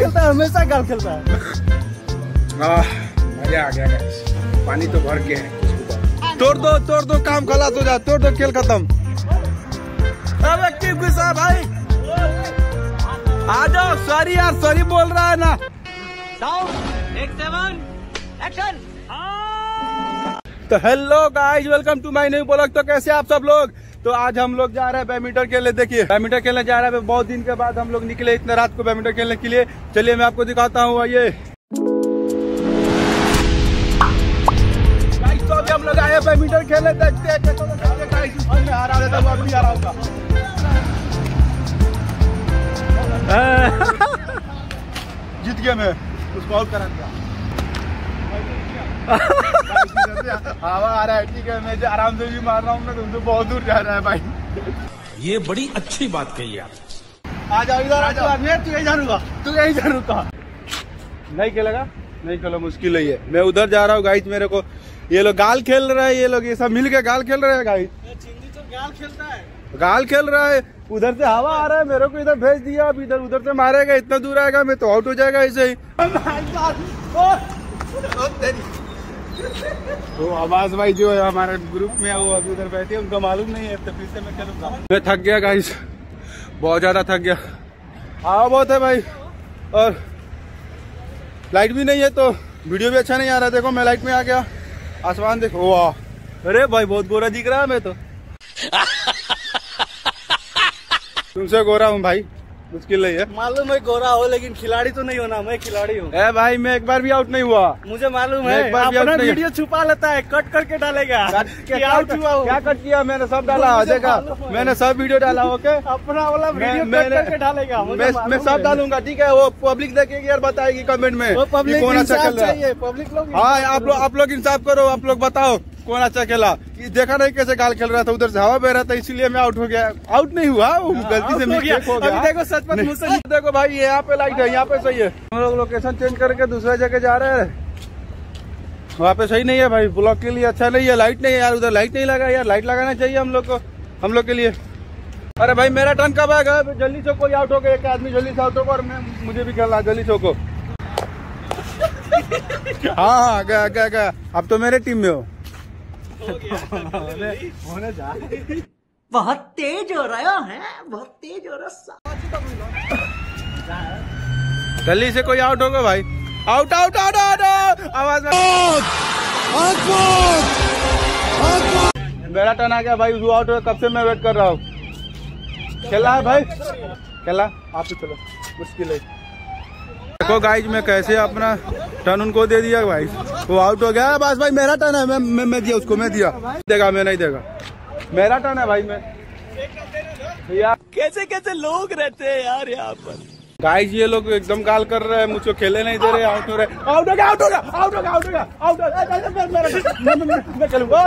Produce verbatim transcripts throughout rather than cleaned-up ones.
खेलता है, हमेशा गाल खेलता है। मजा आ गया गाइस, पानी तो भर के है। तोड़ दो तोड़ दो, काम खलास हो जा, तोड़ दो, खेल खत्म। अबे क्यों गुस्सा भाई, आ जाओ। सॉरी यार, सॉरी बोल रहा है ना। एक सेवन एक्शन। तो hello guys, welcome to my new blog. तो कैसे आप सब लोग। तो आज हम लोग जा रहे हैं बैडमिंटन खेलने। देखिए बैडमिंटन खेलने जा रहे हैं, बहुत दिन के बाद हम लोग निकले इतने रात को बैडमिंटन खेलने के लिए। चलिए मैं आपको दिखाता हूँ। ये गाइस, तो अभी हम लोग आए बैडमिंटन खेलने, देखते हैं कैसे गाइस। उसमें हारा रहता हूँ, अभी हारा होगा। जीत गया मैं, उसको आउट करा दिया। हवा आ रहा है, ठीक है, मैं आराम से भी मार रहा हूँ ना, तुमसे बहुत दूर जा रहा है भाई। ये बड़ी अच्छी बात कही आप। आ जाओ इधर, आ जाओ। मैं तू यही जानूंगा, तू यही जानूंगा। नहीं खेलेगा, नहीं खेलो, मुश्किल ही है। मैं उधर जा रहा हूँ गाइस। मेरे को ये लोग गाल खेल रहे हैं, ये लोग ये सब मिल के गाल खेल रहे हैं गाइस। चिंदी तो गाल खेलता है, गाल खेल रहा है। उधर से हवा आ रहा है, मेरे को इधर भेज दिया। अब इधर उधर से मारेगा, इतना दूर आएगा, मैं तो आउट हो जाएगा ऐसे ही। तो आवाज भाई जो है हमारे ग्रुप में, वो अभी उधर बैठे हैं, उनको मालूम नहीं है। तो फिर से मैं खेलूंगा। मैं थक गया गाइस, बहुत ज्यादा थक गया। हवा बहुत है भाई, और लाइट भी नहीं है, तो वीडियो भी अच्छा नहीं आ रहा। देखो मैं लाइट में आ गया, आसमान देखो, वाह। अरे भाई बहुत गोरा दिख रहा है मैं तो। तुमसे गोरा हूँ भाई, मुश्किल नहीं है। मालूम है गोरा हो, लेकिन खिलाड़ी तो नहीं होना। मैं खिलाड़ी हूँ। ए भाई, मैं एक बार भी आउट नहीं हुआ, मुझे मालूम है। एक बार भी अपना आउट नहीं। वीडियो छुपा लेता है, कट करके डालेगा। क्या आउट हुआ? क्या कट किया? मैंने सब डाला, देखा, मैंने सब वीडियो डाला। ओके, अपना वाला वीडियो कट करके डालेगा। मैं मैं सब डालूंगा, ठीक है। वो पब्लिक देखेगी और बताएगी कमेंट में कौन अच्छा खेल रहा है। पब्लिक लोग, हाँ, आप लोग आप लोग इंसाफ करो, आप लोग बताओ कौन अच्छा खेला। देखा नहीं कैसे गाल खेल रहा था, उधर से हवा बह रहा था, इसीलिए मैं आउट हो गया। आउट नहीं हुआ, वो गलती से मिस्टेक हो गया। देखो सच में मुझसे देखो भाई, यहाँ पे लाइट है, यहाँ पे सही है। हम लोग लोकेशन चेंज करके दूसरे जगह जा रहे हैं, वहाँ पे सही नहीं है भाई। ब्लॉक के लिए अच्छा नहीं है, लाइट नहीं है यार। उधर लाइट नहीं लगा यार, लाइट लगाना चाहिए हम लोग को, हम लोग के लिए। अरे भाई मेरा टर्न कब आएगा? जल्दी से कोई आउट हो गया, एक आदमी जल्दी से आउट होगा, और मैं मुझे भी खेलना, जल्दी से को। हाँ हाँ, गया गया गया। अब तो मेरे टीम में हो। होने जा। बहुत तेज हो रहा है, बहुत तेज हो रहा। जल्दी से कोई आउट होगा भाई। आउट आउट आउट आउट, आवाज में। मेरा टर्न आ गया भाई, वो आउट हो, कब से मैं वेट कर रहा हूँ। खेला है भाई, खेला। आप ही चलो, मुश्किल है। देखो गाइस, मैं कैसे अपना टर्न उनको दे दिया भाई, वो आउट हो गया। बस भाई मेरा टर्न है, मैं मैं, मैं दिया उसको, मैं दिया। देगा, मैं नहीं देगा, मेरा टर्न है भाई। मैं यार कैसे कैसे लोग रहते हैं यार यहाँ पर। गाइस, ये लोग एकदम गाल कर रहे हैं, मुझको खेले नहीं दे रहे, आउट हो रहे। आउट हो गया, आउट हो गया, आउट हो गया, आउट हो गया, आउट हो गया। मैं खेलूंगा।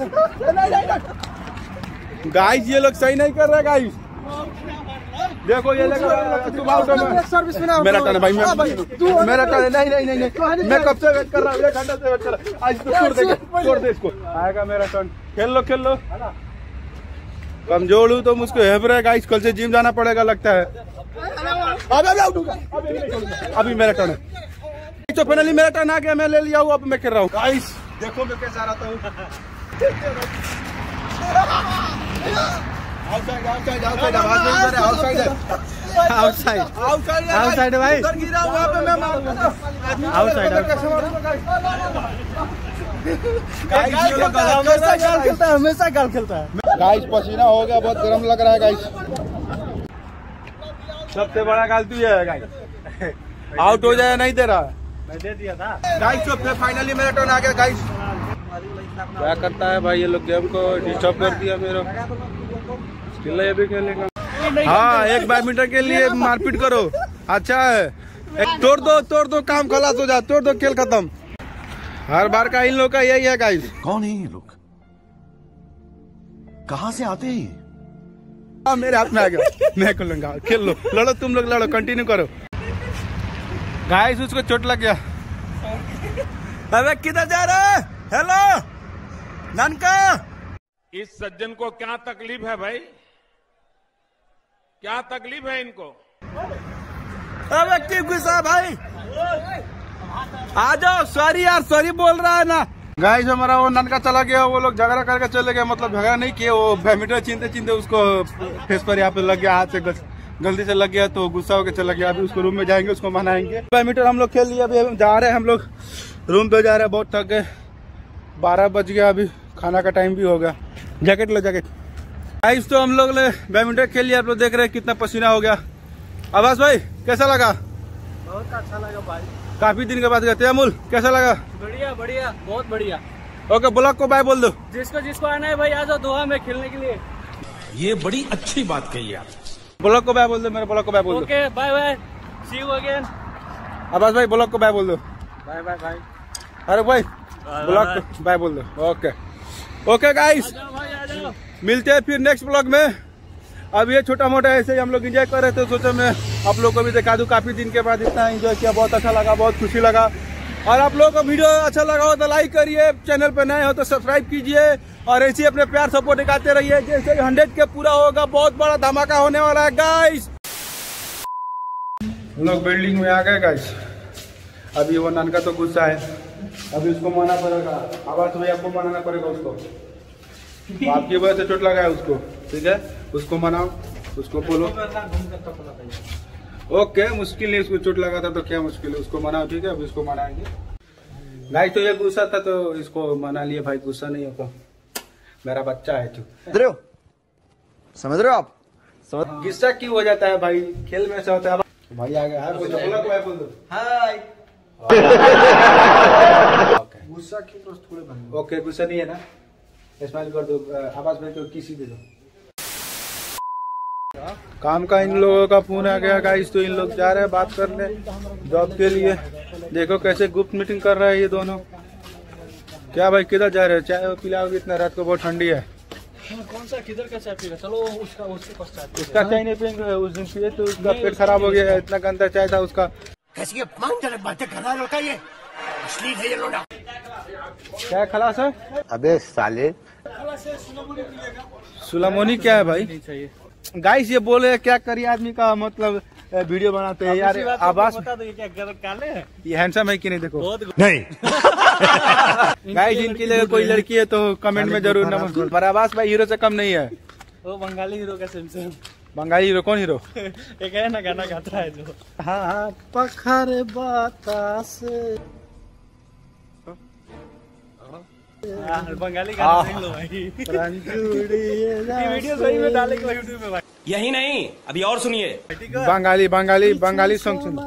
गाइस, ये लोग सही नहीं कर रहे गाइस। देखो ये लगा, तुम आउट हो गए। मेरा टर्न है भाई, मैं मेरा टर्न है। नहीं नहीं नहीं नहीं, मैं कब से वेट कर रहा हूँ, एक घंटा से वेट कर रहा हूँ। आज तो छोड़ दे, छोड़ दे इसको। आएगा मेरा टर्न, खेल लो खेल लो। कमजोर हूँ तो मुझको हेप रहा है गाइस, कल से जिम जाना पड़ेगा लगता है। अभी आउट होगा, अभी मेरा टर्न है। तो फाइनली मेरा टर्न आ गया, मैं ले लिया हूँ, अब मैं खेल रहा हूँ गाइस। देखो मैं कैसे आ रहा हूँ। आउटसाइड आउटसाइड आउटसाइड, आवाज नहीं कर रहा। आउटसाइड है, आउटसाइड आउटसाइड आउटसाइड भाई। उधर गिरा हुआ पे मैं मारूंगा। आउटसाइड कैसे मारूंगा गाइस? गाइस ये लोग हमेशा गाल खेलता है, हमेशा गाल खेलता है। गाइस पसीना हो गया, बहुत गर्म लग रहा है गाइस। सबसे बड़ा गाल तू है गाइस। आउट हो जाए, नहीं दे रहा। मैं दे दिया था गाइस। तो फाइनली मेरा टर्न आ गया गाइस। क्या करता है भाई ये लोग, गेम को डिस्टर्ब कर दिया मेरा। स्किल है, भी खेलेगा। हाँ, एक बैडमिंटन के लिए मारपीट करो, अच्छा है। एक तोड़ दो तोड़ दो, काम खलास हो जा, तोड़ दो, खेल खत्म। हर बार का इन लोग का यही है गाइस। कौन है ये लोग, कहाँ से आते हैं? हाँ, मेरे हाथ में आ गया, मैं खेलूंगा। खेल लो, लड़ो तुम लोग, लड़ो, कंटिन्यू करो गाइस। उसको चोट लग गया। अबे किधर जा रहा है? हेलो ननका। इस सज्जन को क्या तकलीफ है भाई, क्या तकलीफ है इनको? अबे क्यों गुस्सा भाई, आ जाओ। सॉरी यार, सॉरी बोल रहा है ना। गाइस हमारा वो ननका चला गया, वो लोग झगड़ा करके चले गए, मतलब झगड़ा नहीं किए, वो बैडमिंटन छीनते छीनते उसको फेस पर यहाँ पे लग गया, हाथ से गलती से लग गया तो गुस्सा होकर चला गया। अभी उसको रूम में जाएंगे, उसको मनाएंगे। बैडमिंटन हम लोग खेल लिए, अभी हम जा रहे हैं, हम लोग रूम पे जा रहे हैं, बहुत थक गए, बारह बज गया, अभी खाना का टाइम भी हो गया। जैकेट लो जैकेट। गाइस तो हम लोग ने बैडमिंटन खेल लिया, आप लोग देख रहे हैं कितना पसीना हो गया। आवाज भाई कैसा लगा? बहुत अच्छा लगा भाई, काफी दिन के बाद गए थे। अमूल कैसा लगा? बढ़िया बढ़िया, बहुत बढ़िया। ओके ब्लॉक को बाय बोल दो। जिसको जिसको आना है भाई आ जाओ दोहा में खेलने के लिए। ये बड़ी अच्छी बात कही आप। ब्लॉक को बाय बोल दो, मेरे ब्लॉक को बाय बोल दो। Okay bye bye, see you again. आवाज भाई ब्लॉक को बाय बोल दो। बाय बाय भाई। अरे भाई ब्लॉक को बाय बोल दो। ओके ओके गाइस, मिलते हैं फिर नेक्स्ट ब्लॉग में। अब ये छोटा मोटा ऐसे ही हम लोग एंजॉय कर रहे थे, सोचा मैं आप लोगों को भी दिखा दूं। काफी दिन के बाद इतना एंजॉय किया, बहुत अच्छा लगा, बहुत खुशी लगा। और आप लोगों को वीडियो अच्छा लगा हो तो लाइक करिए, चैनल पर नए हो तो सब्सक्राइब कीजिए, और ऐसे ही अपने प्यार सपोर्ट दिखाते रहिए। जैसे ही हंड्रेड के पूरा होगा बहुत बड़ा धमाका होने वाला है गाइस। हम लोग बिल्डिंग में आ गए गाइस। अभी वो ननका तो गुस्सा है, अभी उसको मना पड़ेगा। आवाज भाई आपको मनाना पड़ेगा उसको, आपकी वजह से चोट लगा है उसको, ठीक है? उसको मनाओ, उसको बोलो। ओके मुश्किल नहीं, उसको चोट लगा था तो क्या मुश्किल है, उसको मनाओ, ठीक है? अभी उसको मनाएंगे। नहीं तो ये गुस्सा था तो इसको मना लिए भाई, गुस्सा नहीं होगा, मेरा बच्चा है। समझ रहे हो, समझ रहे हो आप? समझ गुस्सा क्यों हो जाता है भाई, खेल में से होता है भाई। आ गया है, बोल दो हाय। गुस्सा क्यों थोड़े बन। ओके गुस्सा नहीं है ना, स्माइल कर दो। आवाज भाई को किसी दे दो। काम का इन लोगों का फोन आ गया गाइस, तो इन लोग जा रहे हैं बात करने जॉब के लिए। देखो कैसे गुप्त मीटिंग कर रहे हैं ये दोनों। क्या भाई किधर जा रहे हो? चाय पिलाओगे? इतना रात को बहुत ठंडी है। कौन सा किधर का चाय पीगा? चलो उसका उसके पास चाय। उसका चाय नहीं पियेंगे, उस दिन पिए तो उसका पेट खराब हो गया, इतना गंदा चाय था उसका। कैसी अपमानजनक बातें कर रहा है लड़का, ये अश्लील है ये लोड़ा। क्या खलास है? अबे साले, सुलामोनी क्या है भाई? गाइस ये बोले क्या करिए, आदमी का मतलब वीडियो बनाते हैं यार। आवाज बता दो, ये क्या काले हैं? ये हैंडसम है कि नहीं? देखो नहीं। गाइस इनके लिए कोई लड़की है तो कमेंट में जरूर नमस्कार। पर आवाज भाई हीरो से कम नहीं है। वो बंगाली हीरो का सेम सेम। बंगाली हीरो? कौन हीरो? एक है ना गाना गाता है जो। हाँ हाँ पखर बतास। बंगाली गाना देख लो भाई। ये वीडियो सही में डालेंगे यूट्यूब पे भाई। यही नहीं, अभी और सुनिए। बंगाली बंगाली बंगाली सॉन्ग सुन।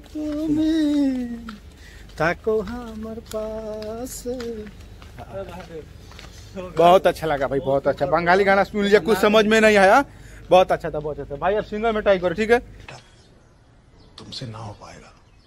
ताको हमर पास। बहुत अच्छा लगा भाई, बहुत अच्छा। बंगाली गाना सुन लिया, कुछ समझ में नहीं आया, बहुत अच्छा था, बहुत अच्छा था भाई। अब सिंगर में ट्राई करो, ठीक है? तुमसे ना हो पाएगा,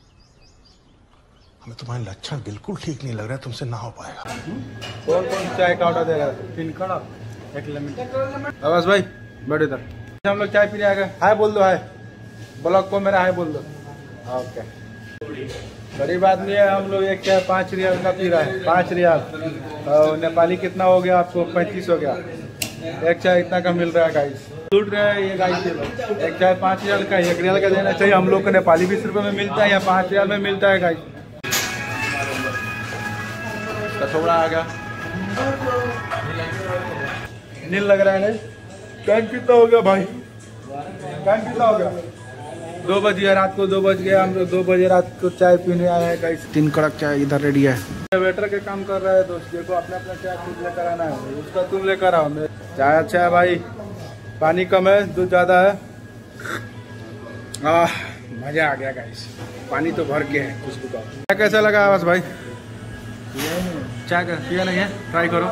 हमें तुम्हारे लक्षण बिल्कुल ठीक नहीं लग रहा है, तुमसे ना हो पाएगा। कौन कौन चाय का ऑर्डर दे रहा है? तीन खड़ा, एक लेमन। आवाज भाई बैठो इधर। हम लोग चाय पीने आ गए। हाय बोल दो, हाय ब्लॉग को मेरा हाय बोल दो। ओके गरीब आदमी है हम लोग। एक चाय पाँच रियाल का पी रहा है, पाँच रियाल। और नेपाली कितना हो गया आपको? पैंतीस हो गया। एक चाय इतना का मिल रहा है गाइस। लूट रहे हैं ये गाइस। एक चाय पाँच रियाल का, एक रियाल का देना चाहिए हम लोग को। नेपाली बीस रुपए में मिलता है या पाँच रियाल में मिलता है गाइस। कचौड़ा आ गया, नील लग रहा है। नहीं टाइम कितना हो गया भाई? टाइम कितना हो गया? दो बज गया रात को, दो बज गया। हम लोग दो बजे रात को चाय पीने आए हैं गाइस। तीन कड़क चाय इधर रेडी है। वेटर के काम कर रहा है दोस्त। देखो अपना अपना चाय खुद लेकर आना है, उसका तुम लेकर आओ। चाय अच्छा है भाई, पानी कम है, दूध ज्यादा है। आह मजा आ गया गाइस, पानी तो भर के है कुछ भी। कैसा लगा आवाज भाई? चाय का पिया नहीं है? ट्राई करो,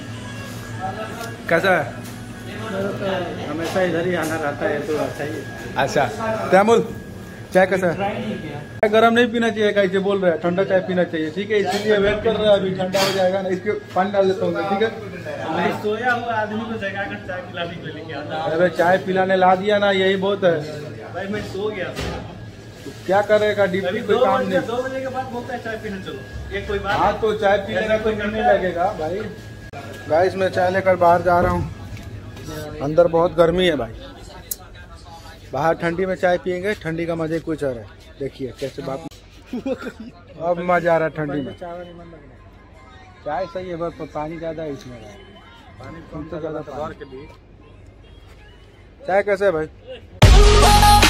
कैसा है? हमेशा इधर ही आना रहता है तो अच्छा ही। अच्छा तैमुल चाय कैसा है? चाय गरम नहीं पीना चाहिए, कैसे बोल रहे हैं? ठंडा चाय पीना चाहिए, ठीक है? इसीलिए वेट कर रहा है, अभी ठंडा हो जाएगा ना। इसके पानी डाल देता हूँ, ठीक है? मैं सोया हुआ आदमी को जगा कर चाय पिलाने के लिए लेके आता। अरे चाय पिलाने ला दिया ना, यही बहुत है भाई। मैं सो गया था, तो क्या करेगा? डिप्टी कोई काम नहीं। दो बजे के बाद बोलता है चाय पीने चलो, ये कोई बात? हाँ तो चाय पीने का कोई नहीं लगेगा भाई। गाइस मैं चाय लेकर बाहर जा रहा हूँ, अंदर बहुत गर्मी है भाई। बाहर ठंडी में चाय पियेंगे, ठंडी का मजे कुछ और है। देखिए कैसे बाप अब मजा आ रहा है ठंडी में। चाय सही है, बस पानी ज्यादा है इसमें, पानी कम से ज्यादा। चाय कैसे है भाई?